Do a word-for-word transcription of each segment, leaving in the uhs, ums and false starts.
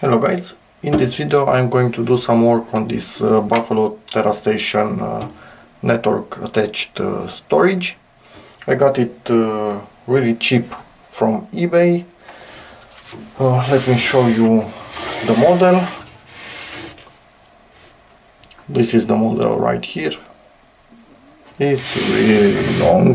Hello guys, in this video I'm going to do some work on this uh, Buffalo TerraStation uh, network attached uh, storage. I got it uh, really cheap from eBay. Uh, let me show you the model. This is the model right here. It's really long.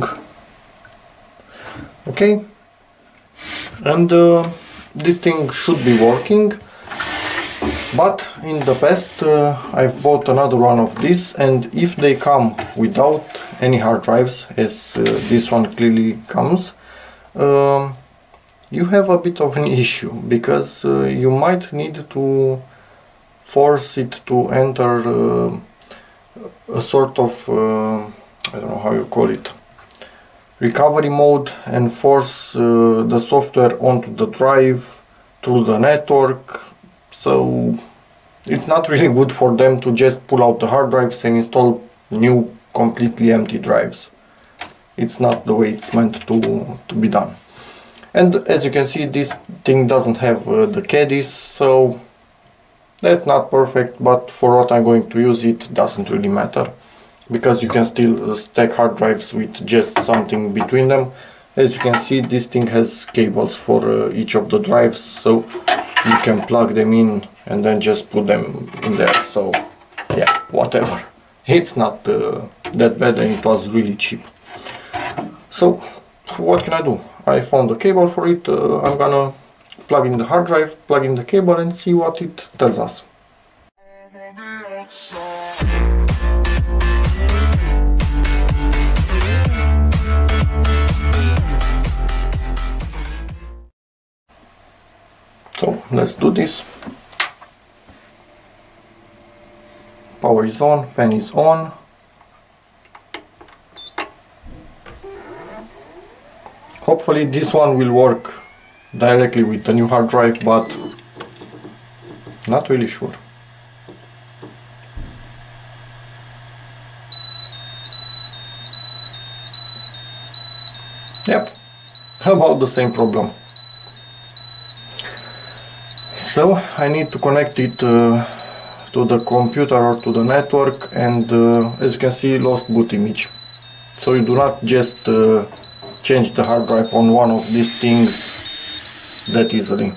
Okay, and uh, this thing should be working. But in the past uh, I've bought another one of these, and if they come without any hard drives, as uh, this one clearly comes, um, you have a bit of an issue, because uh, you might need to force it to enter uh, a sort of, uh, I don't know how you call it, recovery mode, and force uh, the software onto the drive through the network. So it's not really good for them to just pull out the hard drives and install new completely empty drives. It's not the way it's meant to, to be done. And as you can see, this thing doesn't have uh, the caddies, so that's not perfect, but for what I'm going to use it doesn't really matter, because you can still stack hard drives with just something between them. As you can see, this thing has cables for uh, each of the drives, so you can plug them in and then just put them in there. So yeah, whatever, it's not uh, that bad, and it was really cheap. So what can I do? I found a cable for it. uh, I'm gonna plug in the hard drive, plug in the cable, and see what it tells us. So let's do this. Power is on, fan is on. Hopefully this one will work directly with the new hard drive, but not really sure. Yep, about the same problem. So I need to connect it uh, to the computer or to the network, and uh, as you can see, lost boot image. So you do not just uh, change the hard drive on one of these things that easily.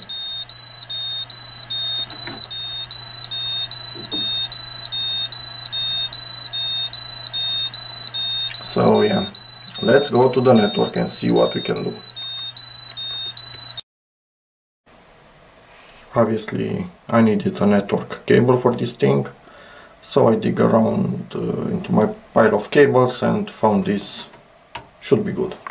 So yeah, let's go to the network and see what we can do. Obviously I needed a network cable for this thing, so I dig around uh, into my pile of cables and found this. Should be good.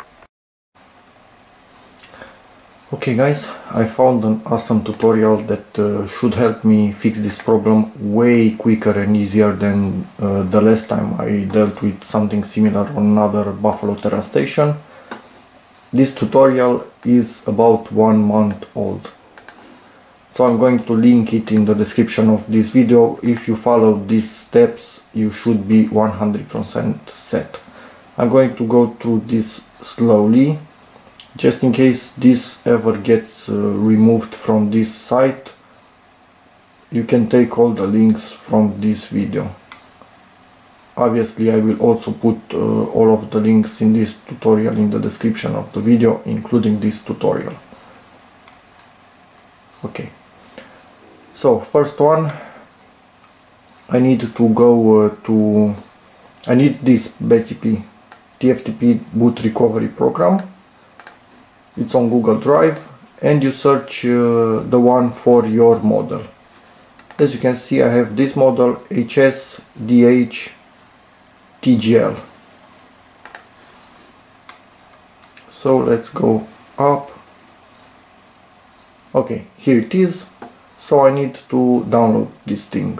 Okay guys, I found an awesome tutorial that uh, should help me fix this problem way quicker and easier than uh, the last time I dealt with something similar on another Buffalo TerraStation. This tutorial is about one month old. So I'm going to link it in the description of this video. If you follow these steps, you should be one hundred percent set. I'm going to go through this slowly, just in case this ever gets uh, removed from this site. You can take all the links from this video. Obviously I will also put uh, all of the links in this tutorial in the description of the video, including this tutorial. Okay. So first one, I need to go uh, to, I need this basically, T F T P boot recovery program. It's on Google Drive, and you search uh, the one for your model. As you can see, I have this model, H S D H T G L. So let's go up. Okay, here it is. So I need to download this thing.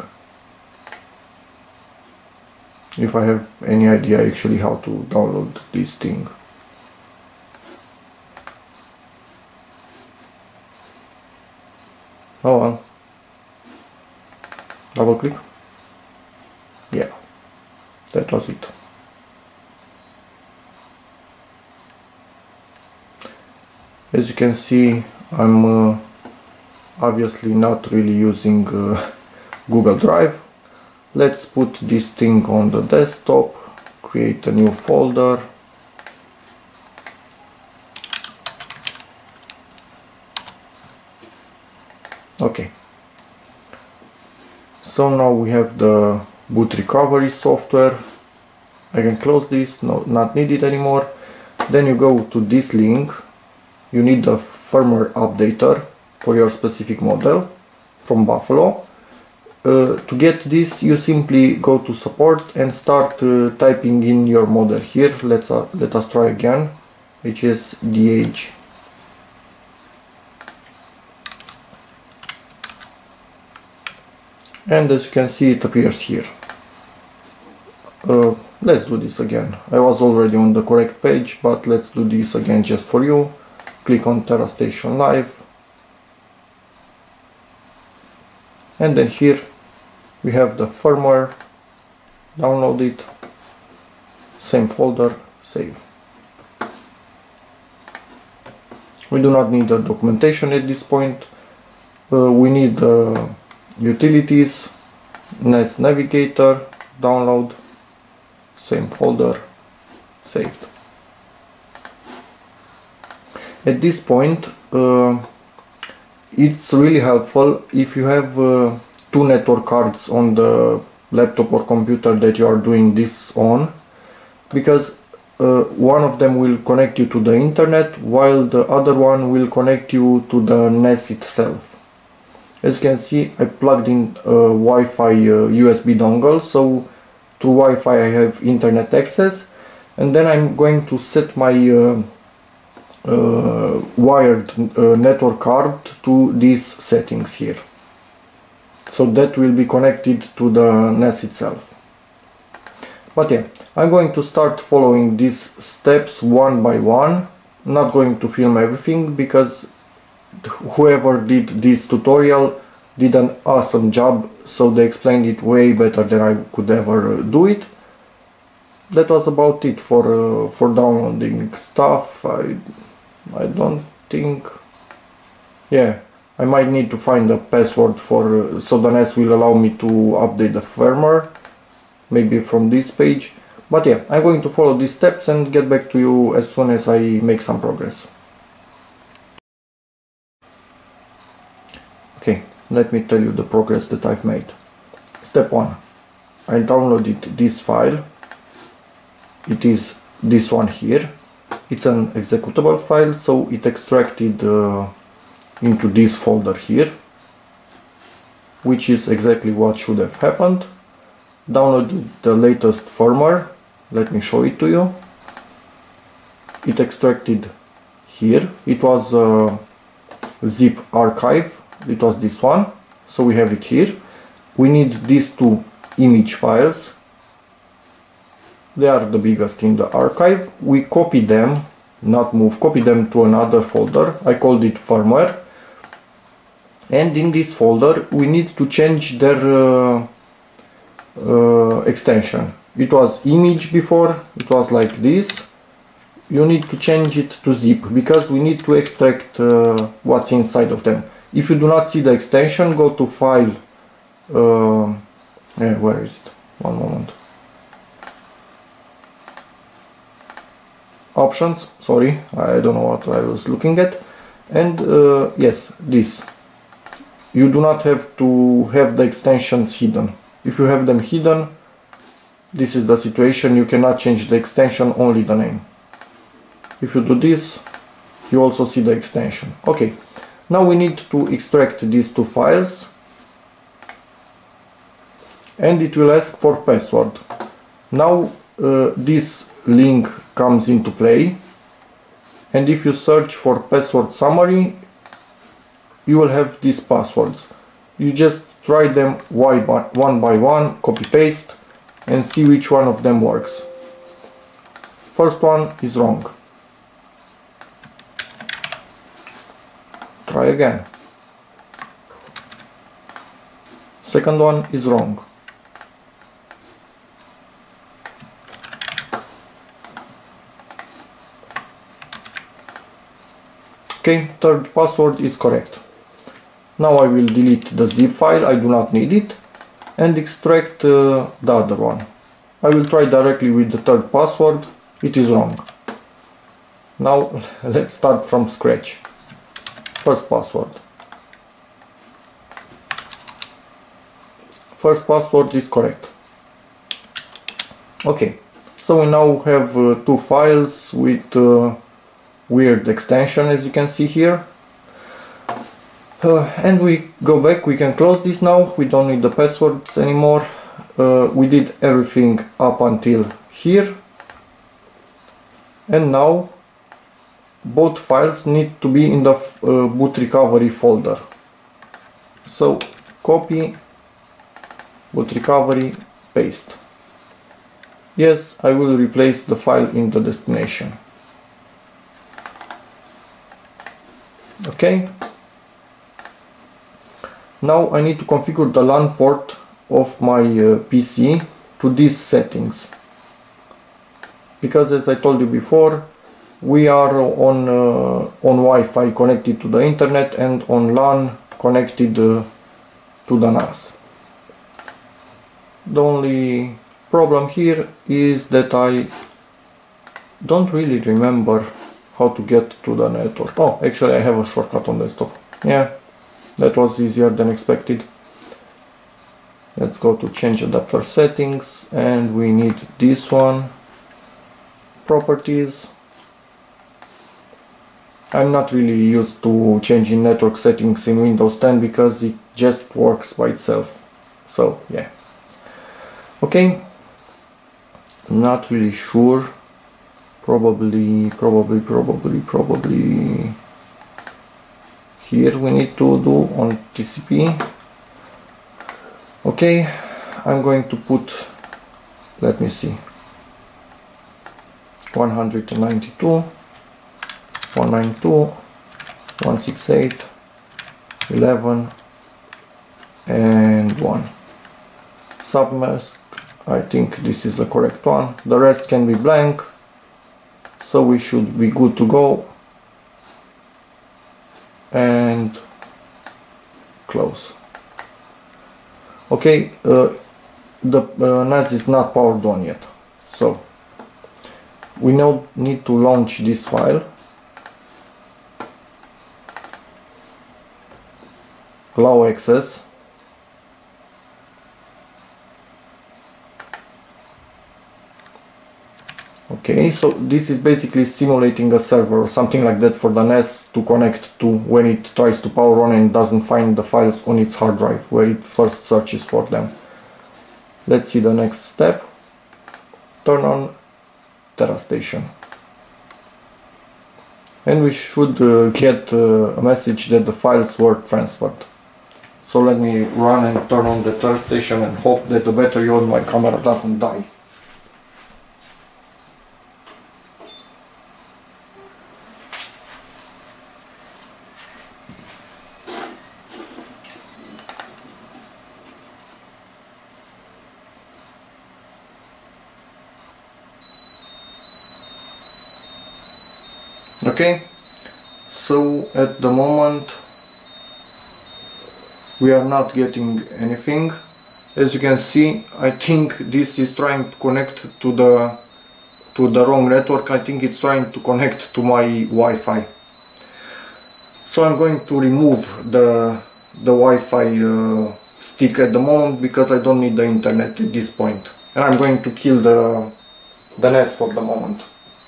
If I have any idea actually how to download this thing. Oh well. Double click. Yeah, that was it. As you can see, I'm uh, obviously not really using uh, Google Drive. Let's put this thing on the desktop, create a new folder. Okay. So now we have the boot recovery software. I can close this, no, not needed anymore. Then you go to this link. You need the firmware updater for your specific model from Buffalo. Uh, to get this, you simply go to support and start uh, typing in your model here. Let's uh, let us try again. H S D H. And as you can see, it appears here. Uh, let's do this again. I was already on the correct page, but let's do this again just for you. Click on TerraStation Live. And then here we have the firmware. Download it. Same folder, save. We do not need the documentation at this point. Uh, we need uh, utilities, N E S Navigator, download, same folder, saved. At this point, uh, it's really helpful if you have uh, two network cards on the laptop or computer that you are doing this on, because uh, one of them will connect you to the internet while the other one will connect you to the N E S itself. As you can see, I plugged in a Wi-Fi uh, U S B dongle, so through Wi-Fi I have internet access, and then I'm going to set my uh, uh, wired uh, network card to these settings here. So that will be connected to the N E S itself. But yeah, I'm going to start following these steps one by one. Not going to film everything because whoever did this tutorial did an awesome job, so they explained it way better than I could ever uh, do it. That was about it for uh, for downloading stuff. I I don't think, yeah, I might need to find a password for uh, so the N E S will allow me to update the firmware, maybe from this page. But yeah, I'm going to follow these steps and get back to you as soon as I make some progress. Okay, let me tell you the progress that I've made. Step one, I downloaded this file. It is this one here. It's an executable file, so it extracted uh, into this folder here, which is exactly what should have happened. Downloaded the latest firmware. Let me show it to you. It extracted here. It was a zip archive. It was this one, so we have it here. We need these two image files. They are the biggest in the archive. We copy them, not move, copy them to another folder. I called it firmware. And in this folder we need to change their uh, uh, extension. It was image before, it was like this. You need to change it to zip because we need to extract uh, what's inside of them. If you do not see the extension, go to file, uh, yeah, where is it? One moment. Options, sorry, I don't know what I was looking at. And uh, yes, this. You do not have to have the extensions hidden. If you have them hidden, this is the situation. You cannot change the extension, only the name. If you do this, you also see the extension. Okay. Now we need to extract these two files, and it will ask for password. Now uh, this link comes into play, and if you search for password summary, you will have these passwords. You just try them one by one, copy paste, and see which one of them works. First one is wrong. Try again. Second one is wrong. Okay, third password is correct. Now I will delete the zip file, I do not need it, and extract uh, the other one. I will try directly with the third password. It is wrong. Now let's start from scratch. First password. First password is correct. Okay, so we now have uh, two files with uh, weird extension, as you can see here. Uh, and we go back, we can close this now, we don't need the passwords anymore. Uh, we did everything up until here. And now both files need to be in the uh, boot recovery folder. So copy, boot recovery, paste. Yes, I will replace the file in the destination. Okay. Now I need to configure the LAN port of my uh, P C to these settings. Because as I told you before, we are on, uh, on Wi-Fi connected to the internet and on LAN connected uh, to the N A S. The only problem here is that I don't really remember how to get to the network. Oh, actually I have a shortcut on desktop. Yeah, that was easier than expected. Let's go to change adapter settings and we need this one. Properties. I'm not really used to changing network settings in Windows ten because it just works by itself. So yeah. Okay. Not really sure. Probably, probably, probably, probably here we need to do on T C P. Okay, I'm going to put, let me see, one ninety-two, one ninety-two, one sixty-eight, eleven, and one. Submask, I think this is the correct one. The rest can be blank, so we should be good to go. And close. Okay, uh, the uh, N A S is not powered on yet, so we now need to launch this file. Allow access. Okay, so this is basically simulating a server or something like that for the N A S to connect to when it tries to power on and doesn't find the files on its hard drive where it first searches for them. Let's see the next step. Turn on TerraStation. And we should uh, get uh, a message that the files were transferred. So let me run and turn on the TerraStation and hope that the battery on my camera doesn't die. Okay, so at the moment we are not getting anything. As you can see, I think this is trying to connect to the to the wrong network. I think it's trying to connect to my Wi-Fi. So I'm going to remove the the Wi-Fi uh, stick at the moment because I don't need the internet at this point, and I'm going to kill the the N A S for the moment.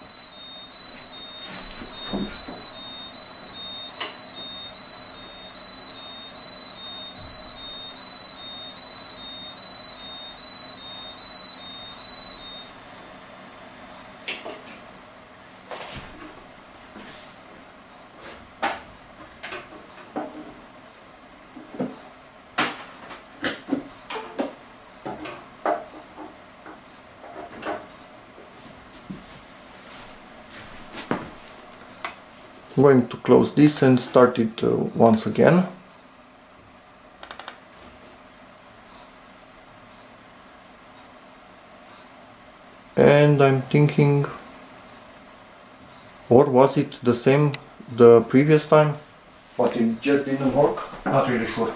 I'm going to close this and start it uh, once again. And I'm thinking, or was it the same the previous time, but it just didn't work? Not really sure.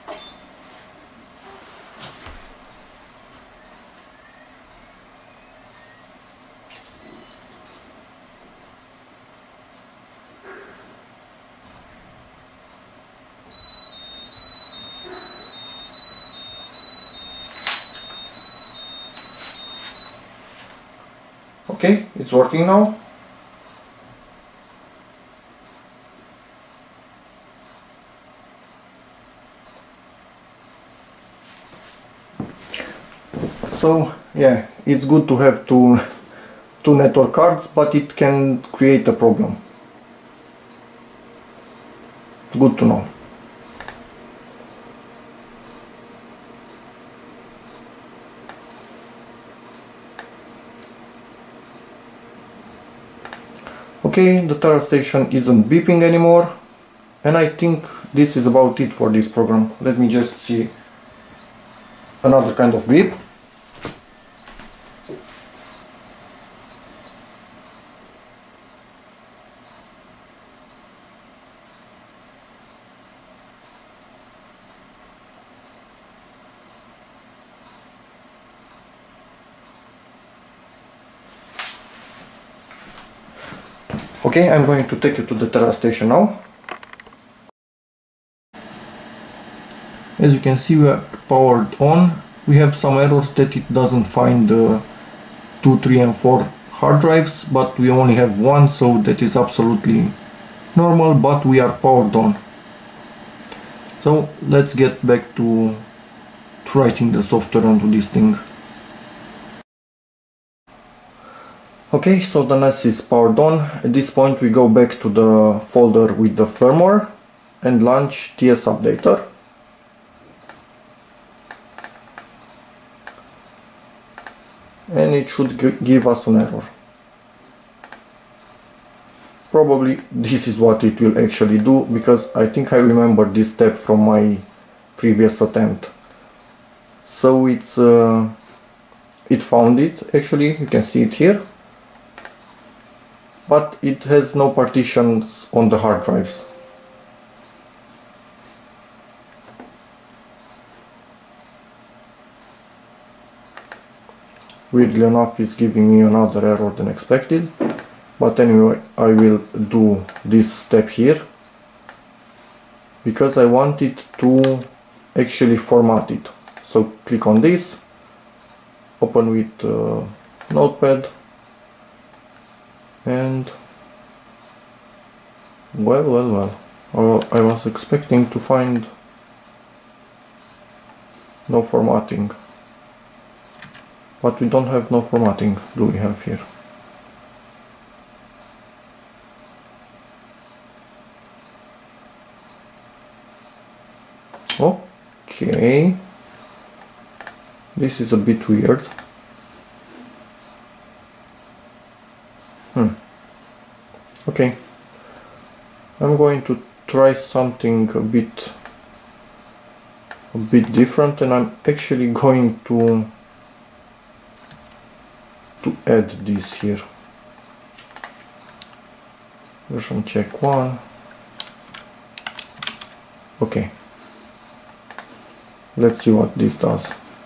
Okay, it's working now. So yeah, it's good to have two two network cards, but it can create a problem. Good to know. Okay, the Terra station isn't beeping anymore, and I think this is about it for this program. Let me just see another kind of beep. Okay, I'm going to take you to the Terra station now. As you can see, we are powered on. We have some errors that it doesn't find uh, two, three and four hard drives, but we only have one, so that is absolutely normal, but we are powered on. So let's get back to, to writing the software onto this thing. Okay, so the N A S is powered on. At this point we go back to the folder with the firmware and launch T S Updater. And it should give us an error. Probably this is what it will actually do, because I think I remember this step from my previous attempt. So it's uh, it found it, actually, you can see it here. But it has no partitions on the hard drives. Weirdly enough, it's giving me another error than expected. But anyway, I will do this step here because I want it to actually format it. So click on this, open with uh, Notepad. And well, well, well, I was expecting to find no formatting, but we don't have no formatting, do we have here? Okay, this is a bit weird. Hmm. Okay, I'm going to try something a bit a bit different, and I'm actually going to to add this here. Version check one. Okay, let's see what this does.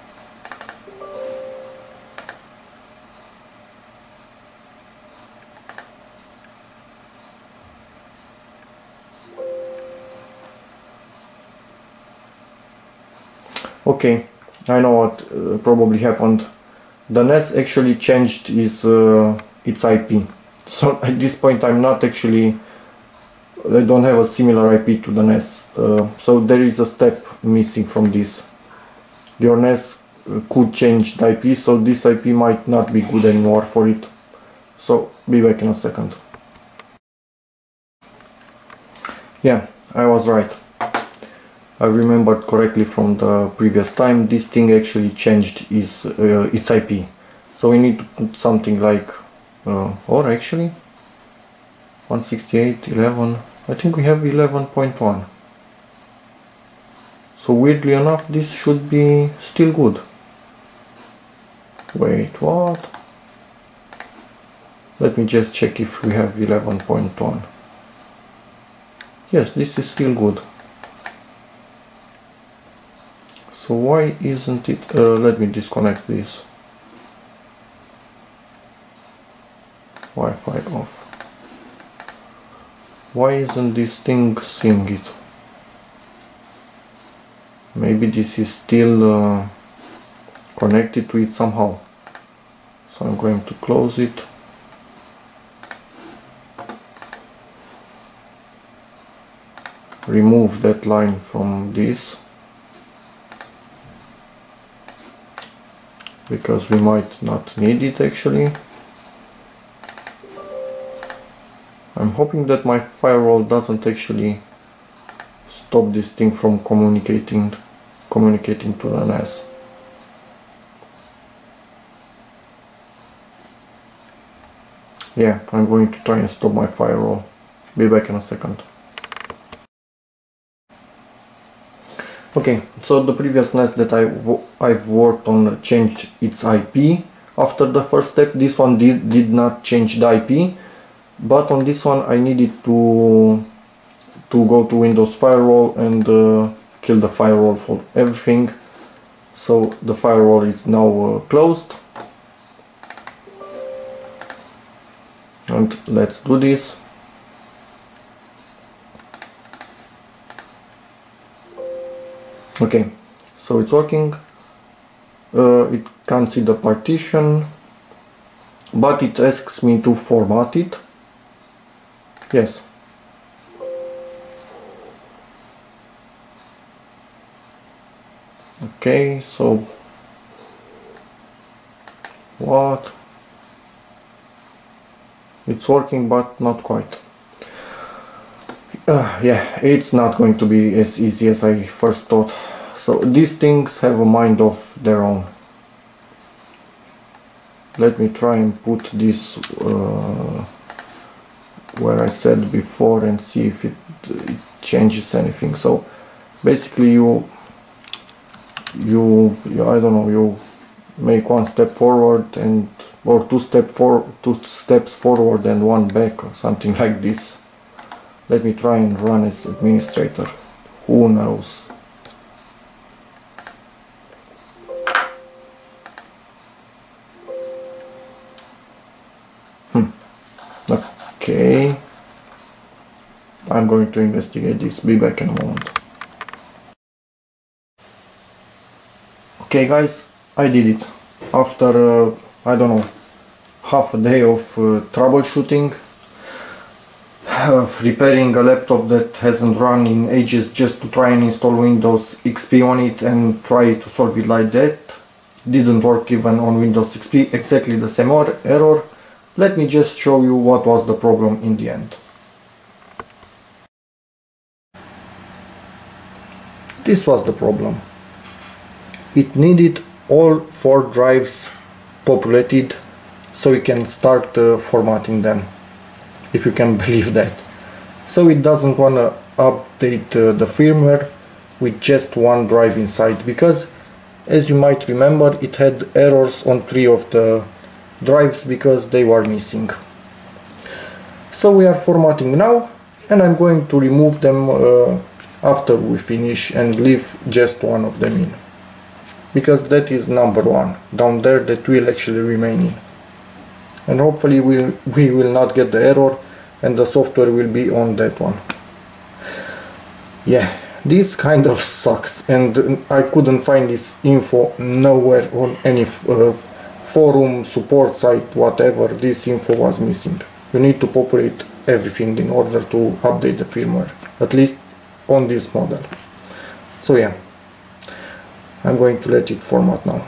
Okay, I know what uh, probably happened. The N A S actually changed its, uh, its I P. So at this point I'm not actually, I don't have a similar I P to the N A S. Uh, so there is a step missing from this. Your N A S could change the I P, so this I P might not be good anymore for it. So be back in a second. Yeah, I was right. I remembered correctly from the previous time. This thing actually changed its, uh, its I P. So we need to put something like, uh, or actually, one sixty-eight dot eleven, I think we have eleven point one. So weirdly enough, this should be still good. Wait, what? Let me just check if we have eleven point one. Yes, this is still good. So why isn't it, uh, let me disconnect this. Wi-Fi off. Why isn't this thing seeing it? Maybe this is still uh, connected to it somehow. So I'm going to close it. Remove that line from this, because we might not need it actually. I'm hoping that my firewall doesn't actually stop this thing from communicating communicating to the N A S. Yeah, I'm going to try and stop my firewall. Be back in a second. Okay, so the previous N A S that I I've worked on changed its I P after the first step. This one did, did not change the I P, but on this one I needed to to go to Windows Firewall and uh, kill the firewall for everything. So the firewall is now uh, closed, and let's do this. Okay, so it's working. Uh, it can't see the partition, but it asks me to format it. Yes. Okay, so what? It's working, but not quite. Uh, yeah, it's not going to be as easy as I first thought. So these things have a mind of their own. Let me try and put this uh, where I said before and see if it, it changes anything. So basically you, you, you, I don't know, you make one step forward and or two step for two steps forward and one back or something like this. Let me try and run as administrator. Who knows? Hmm. Okay. I'm going to investigate this. Be back in a moment. Okay guys, I did it. After, uh, I don't know, half a day of uh, troubleshooting, uh, repairing a laptop that hasn't run in ages just to try and install Windows X P on it and try to solve it like that. Didn't work even on Windows X P, exactly the same error. Let me just show you what was the problem in the end. This was the problem. It needed all four drives populated so we can start uh, formatting them, if you can believe that. So it doesn't want to update uh, the firmware with just one drive inside, because as you might remember, it had errors on three of the drives because they were missing. So we are formatting now, and I'm going to remove them uh, after we finish and leave just one of them in, because that is number one down there that will actually remain in, and hopefully we'll, we will not get the error and the software will be on that one. Yeah, this kind of sucks, and I couldn't find this info nowhere on any uh, forum, support site, whatever. This info was missing. You need to populate everything in order to update the firmware, at least on this model. So yeah, I'm going to let it format now.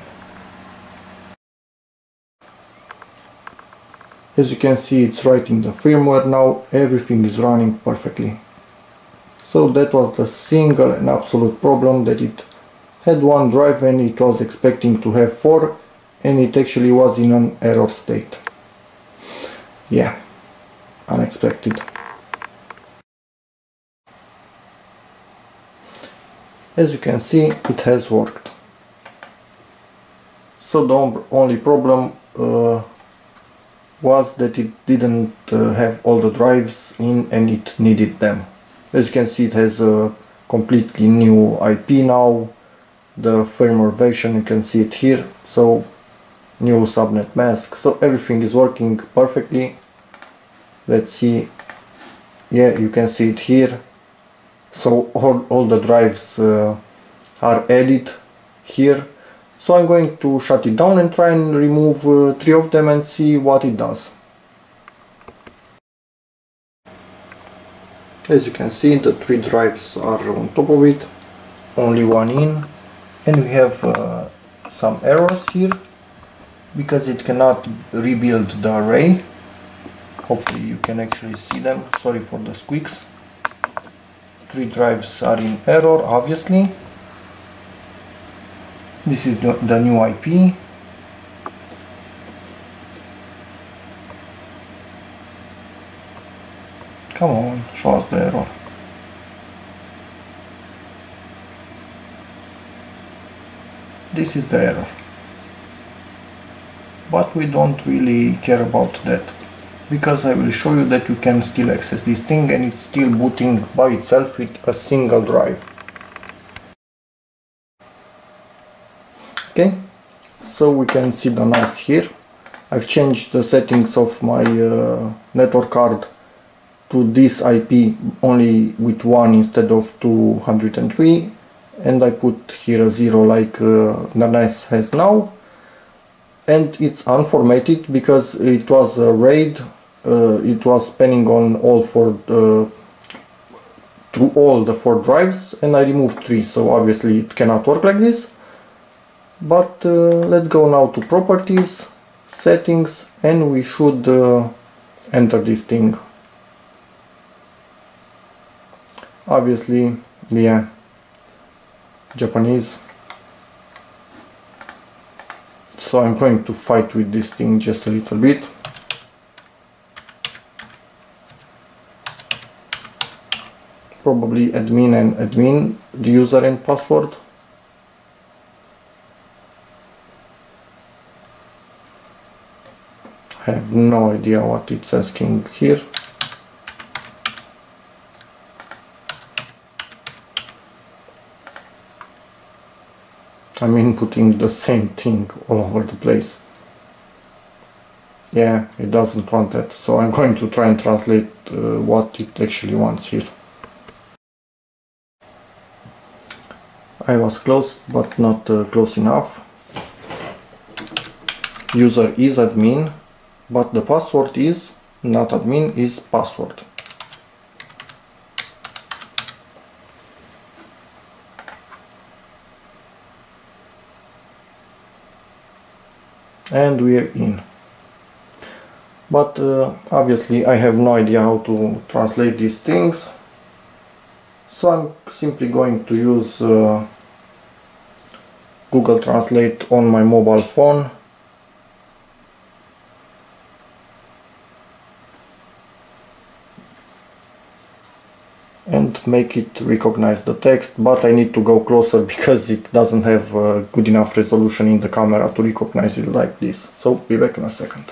As you can see, it's writing the firmware now. Everything is running perfectly. So that was the single and absolute problem, that it had one drive and it was expecting to have four, and it actually was in an error state. Yeah, unexpected. As you can see, it has worked. So the only problem uh, was that it didn't uh, have all the drives in and it needed them. As you can see, it has a completely new I P now, the firmware version, you can see it here. So new subnet mask, so everything is working perfectly. Let's see. Yeah, you can see it here. So all, all the drives uh, are added here. So I'm going to shut it down and try and remove uh, three of them and see what it does. As you can see, the three drives are on top of it, only one in, and we have uh, some errors here because it cannot rebuild the array. Hopefully you can actually see them, sorry for the squeaks. Three drives are in error, obviously. This is the, the new I P. Come on, show us the error. This is the error. But we don't really care about that, because I will show you that you can still access this thing and it's still booting by itself with a single drive. Okay, so we can see the N A S here. I've changed the settings of my uh, network card to this I P only with one instead of two hundred three, and I put here a zero like uh, the N A S has now, and it's unformatted because it was a RAID. Uh, it was spanning on all four uh, through all the four drives, and I removed three, so obviously it cannot work like this. But uh, let's go now to properties, settings, and we should uh, enter this thing. Obviously, yeah, Japanese. So I'm going to fight with this thing just a little bit. Probably admin and admin, the user and password. I have no idea what it's asking here. I'm inputting the same thing all over the place. Yeah, it doesn't want that, so I'm going to try and translate uh, what it actually wants here. I was close, but not uh, close enough. User is admin, but the password is not admin, is password. And we're in. But uh, obviously I have no idea how to translate these things, so I'm simply going to use uh, Google Translate on my mobile phone. And make it recognize the text, but I need to go closer because it doesn't have uh, good enough resolution in the camera to recognize it like this. So be back in a second.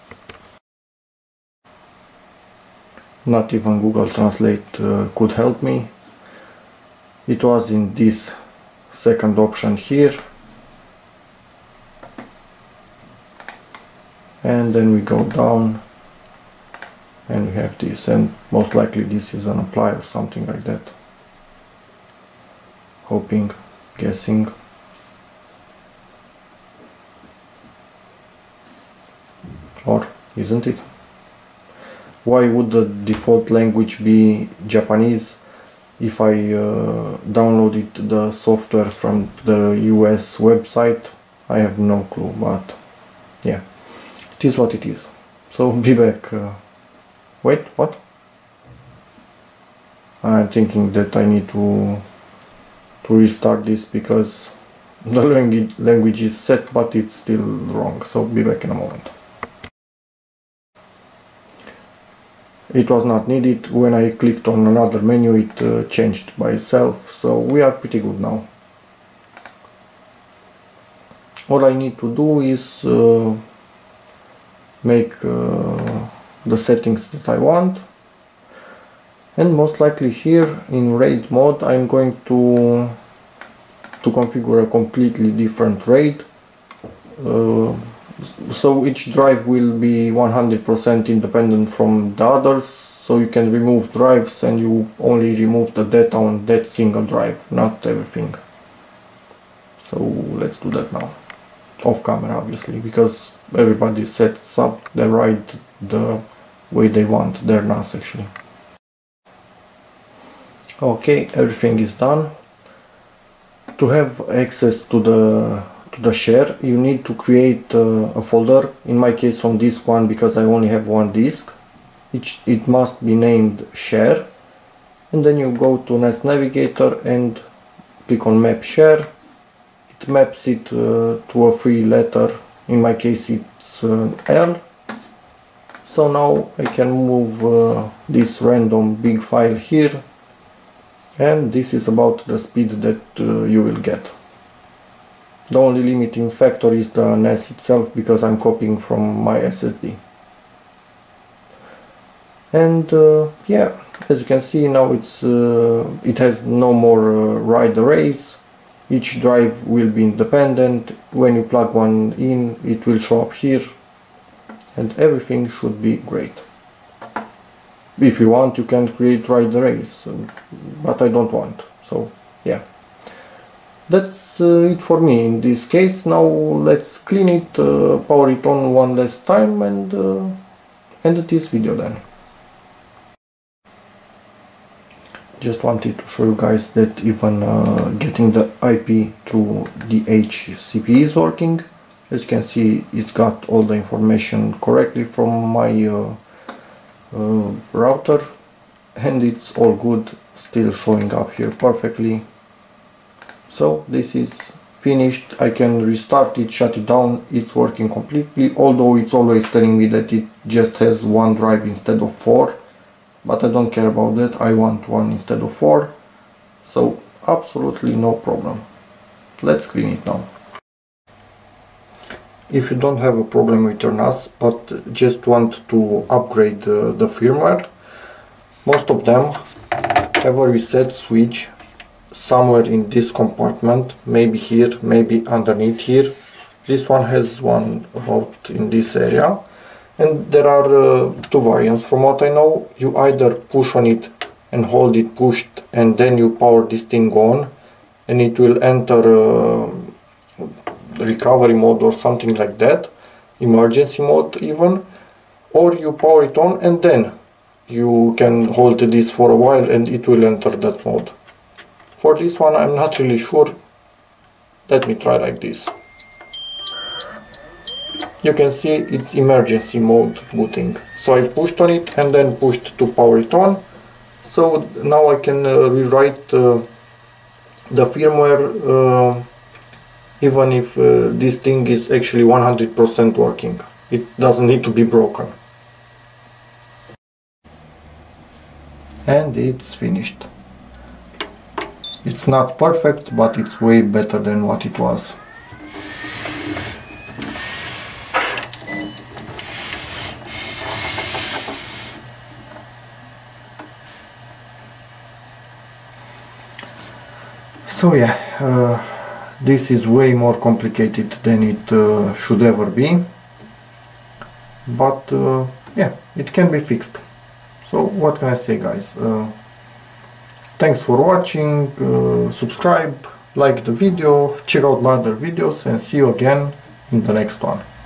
Not even Google Translate uh, could help me. It was in this second option here, and then we go down and we have this, and most likely this is an apply or something like that. Hoping, guessing. Or isn't it? Why would the default language be Japanese if I uh, downloaded the software from the U S website? I have no clue, but yeah, it is what it is. So be back. Uh, wait, what? I'm thinking that I need to to restart this because the language language is set, but it's still wrong. So be back in a moment. It was not needed. When I clicked on another menu, it uh, changed by itself, so we are pretty good now. All I need to do is uh, make uh, the settings that I want, and most likely here in RAID mode I'm going to to configure a completely different RAID. Uh, so each drive will be one hundred percent independent from the others, so you can remove drives and you only remove the data on that single drive, not everything. So let's do that now, off camera obviously, because everybody sets up the RAID the way they want their N A S actually. Okay, everything is done. To have access to the to the share, you need to create uh, a folder. In my case on disk one, because I only have one disk. It, it must be named share, and then you go to N A S Navigator and click on map share. It maps it uh, to a free letter. In my case it's uh, L. So now I can move uh, this random big file here, and this is about the speed that uh, you will get. The only limiting factor is the N A S itself, because I'm copying from my S S D. And uh, yeah, as you can see now it's uh, it has no more uh, RAID arrays. Each drive will be independent. When you plug one in, it will show up here, and everything should be great. If you want, you can create RAID arrays, but I don't want. So yeah, that's uh, it for me in this case. Now let's clean it, uh, power it on one last time, and uh, end this video then. Just wanted to show you guys that even uh, getting the I P through D H C P is working. As you can see, it's got all the information correctly from my uh, uh, router, and it's all good, still showing up here perfectly. So this is finished. I can restart it, shut it down, it's working completely, although it's always telling me that it just has one drive instead of four. But I don't care about that, I want one instead of four, so absolutely no problem. Let's clean it now. If you don't have a problem with your N A S, but just want to upgrade uh, the firmware, most of them have a reset switch somewhere in this compartment, maybe here, maybe underneath here. This one has one about in this area. And there are uh, two variants from what I know. You either push on it and hold it pushed, and then you power this thing on, and it will enter uh, recovery mode or something like that, emergency mode even. Or you power it on and then you can hold this for a while and it will enter that mode. For this one I'm not really sure. Let me try like this. You can see it's emergency mode booting. So I pushed on it and then pushed to power it on. So now I can uh, rewrite uh, the firmware uh, even if uh, this thing is actually one hundred percent working. It doesn't need to be broken. And it's finished. It's not perfect, but it's way better than what it was. So yeah, uh, this is way more complicated than it uh, should ever be, but uh, yeah, it can be fixed. So what can I say, guys? Uh, thanks for watching, uh, subscribe, like the video, check out my other videos, and see you again in the next one.